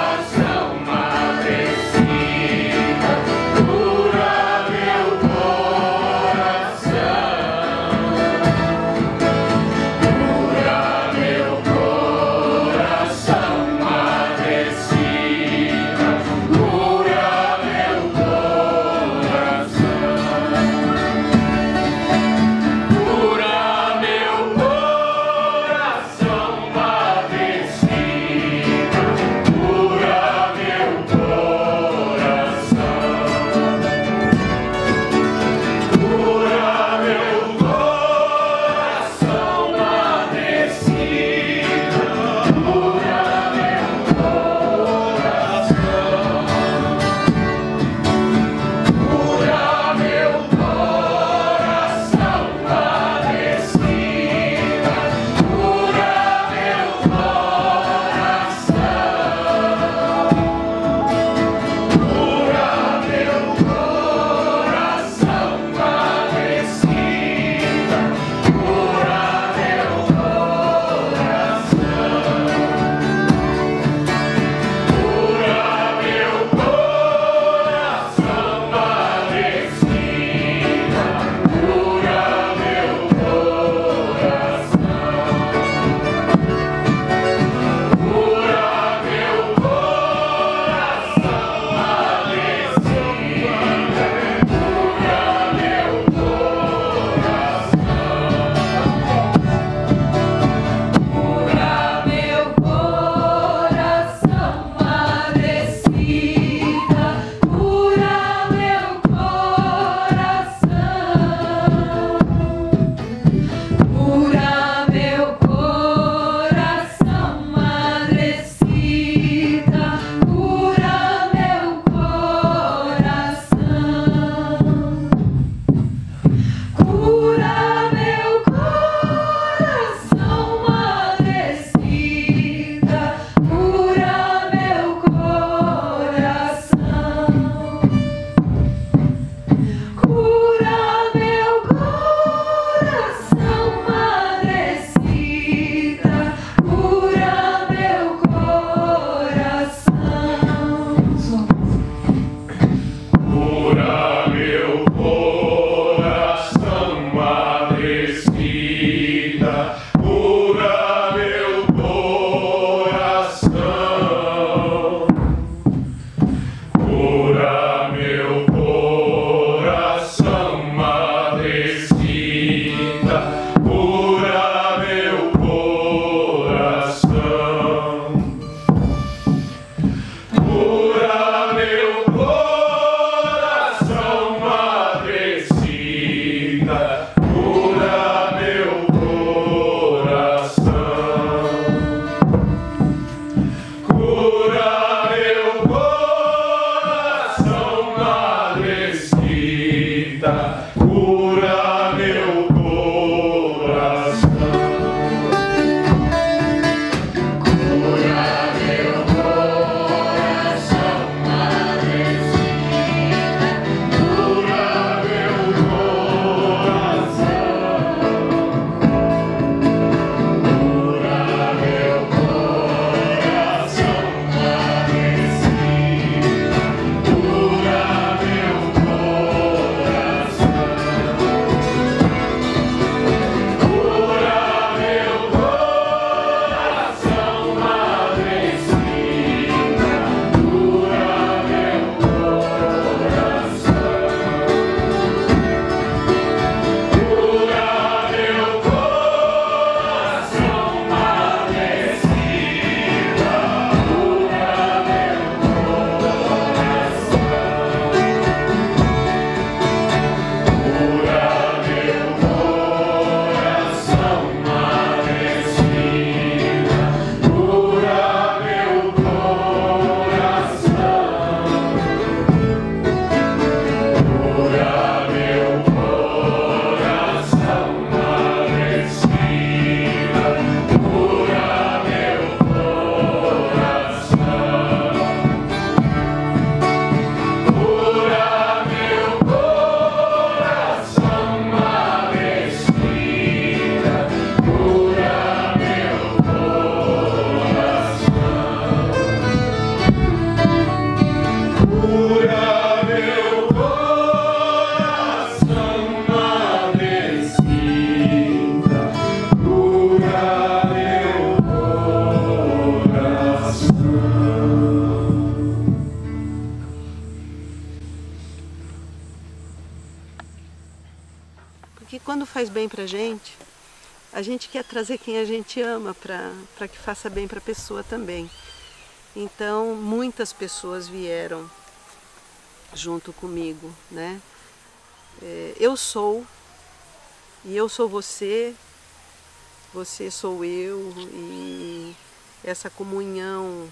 faz bem pra gente, a gente quer trazer quem a gente ama para que faça bem para a pessoa também. Então, muitas pessoas vieram junto comigo, né? É, eu sou, e eu sou você, você sou eu, e essa comunhão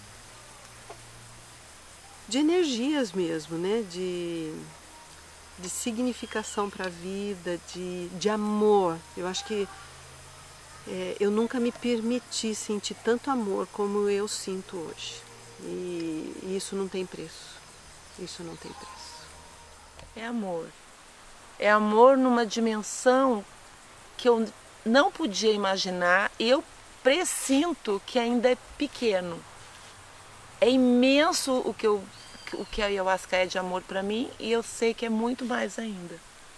de energias mesmo, né? De, de significação para a vida, de, de amor. Eu acho que É, eu nunca me permiti sentir tanto amor como eu sinto hoje. E, e isso não tem preço. Isso não tem preço. É amor. É amor numa dimensão que eu não podia imaginar. E eu pressinto que ainda é pequeno. É imenso o que, eu, o que a ayahuasca é de amor para mim. E eu sei que é muito mais ainda.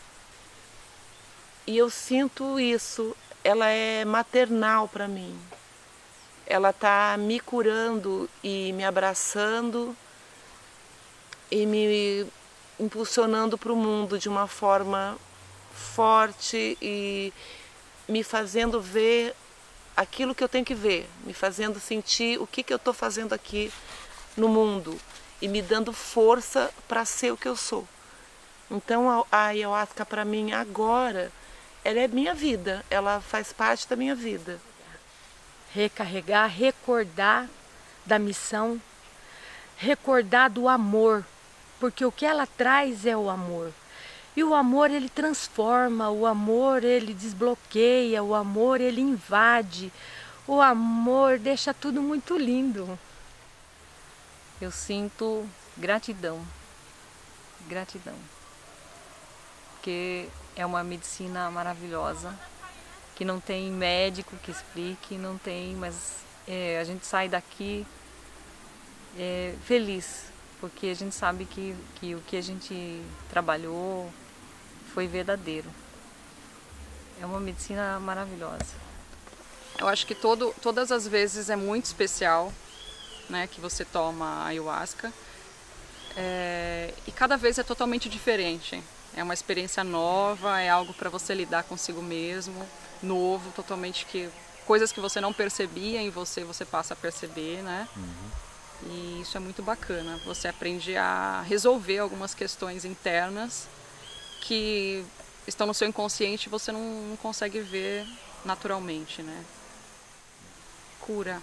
E eu sinto isso. Ela é maternal para mim. Ela está me curando e me abraçando e me impulsionando para o mundo de uma forma forte e me fazendo ver aquilo que eu tenho que ver, me fazendo sentir o que, que eu estou fazendo aqui no mundo e me dando força para ser o que eu sou. Então a ayahuasca para mim agora, ela é minha vida, ela faz parte da minha vida. Recarregar, recordar da missão, recordar do amor, porque o que ela traz é o amor. E o amor ele transforma, o amor ele desbloqueia, o amor ele invade, o amor deixa tudo muito lindo. Eu sinto gratidão, gratidão, porque é uma medicina maravilhosa, que não tem médico que explique, não tem, mas é, a gente sai daqui é, feliz, porque a gente sabe que, que o que a gente trabalhou foi verdadeiro. É uma medicina maravilhosa. Eu acho que todo, todas as vezes é muito especial, né, que você toma a ayahuasca, é, e cada vez é totalmente diferente. É uma experiência nova, é algo para você lidar consigo mesmo, novo, totalmente que coisas que você não percebia em você, você passa a perceber, né? Uhum. E isso é muito bacana. Você aprende a resolver algumas questões internas que estão no seu inconsciente e você não, não consegue ver naturalmente, né? Cura.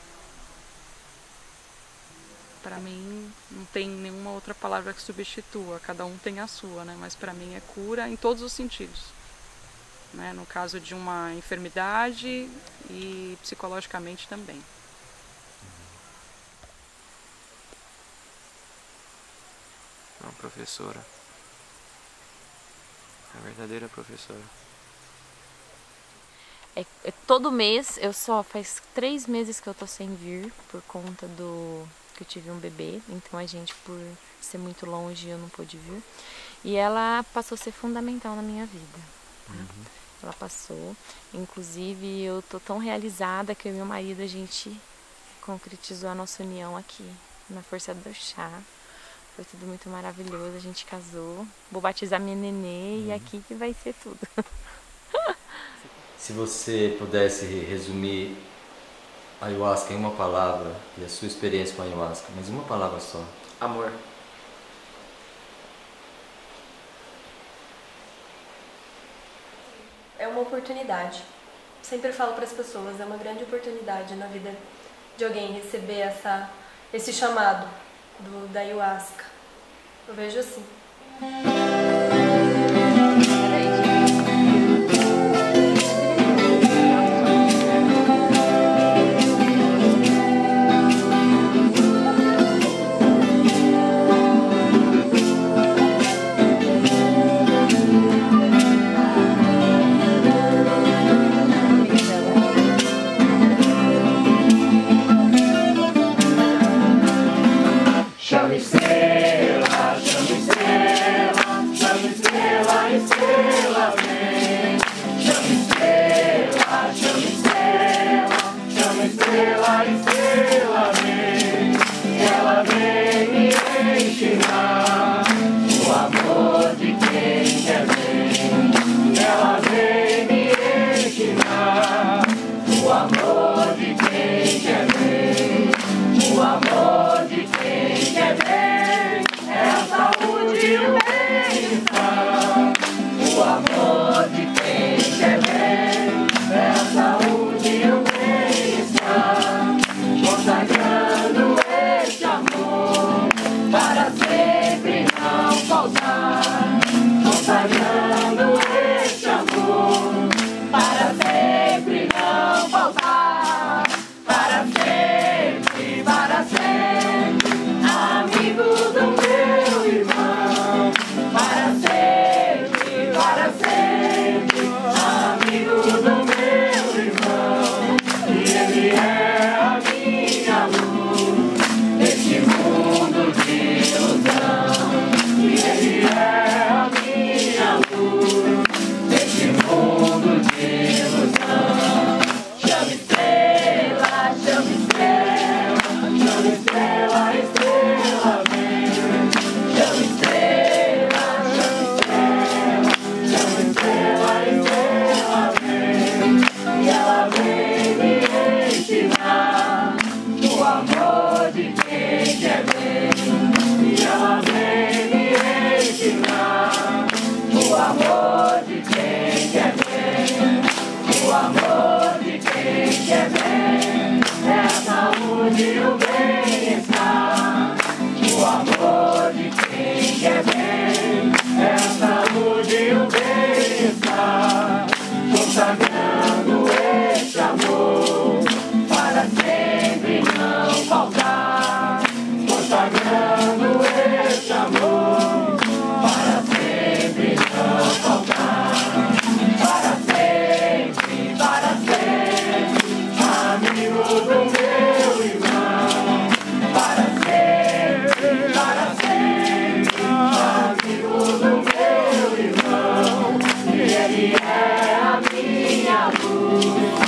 Para mim não tem nenhuma outra palavra que substitua, cada um tem a sua, né? Mas para mim é cura em todos os sentidos, né? No caso de uma enfermidade e psicologicamente também. Uma professora, a verdadeira professora. É, é, todo mês, eu só faz três meses que eu tô sem vir por conta do que eu tive um bebê, então a gente, por ser muito longe, eu não pude vir. E ela passou a ser fundamental na minha vida. Tá? Uhum. Ela passou, inclusive eu tô tão realizada que eu e meu marido, a gente concretizou a nossa união aqui, na força do chá. Foi tudo muito maravilhoso, a gente casou. Vou batizar minha nenê uhum. e aqui que vai ser tudo. Se você pudesse resumir a ayahuasca em uma palavra e a sua experiência com a ayahuasca, mas uma palavra só. Amor. É uma oportunidade. Sempre falo para as pessoas, é uma grande oportunidade na vida de alguém receber essa, esse chamado do, da ayahuasca. Eu vejo assim. Chame estrela, chame estrela, chame estrela. ilusão. Chama estrela, chama estrela, chama estrela, estrela vem. Chama estrela, chama estrela, chama estrela, estrela vem. E ela vem me ensinar o amor de quem quer bem. E ela vem me ensinar o amor de quem quer bem. O amor de quem quer bem é a saúde e o bem-estar. O amor de quem quer bem é a saúde e o bem-estar. Consagrando esse amor para sempre não faltar. Consagrando esse amor para sempre não faltar. Para sempre, para sempre, amigo do meu irmão. Para sempre, para sempre, amigo do meu irmão. E ele é a minha luz.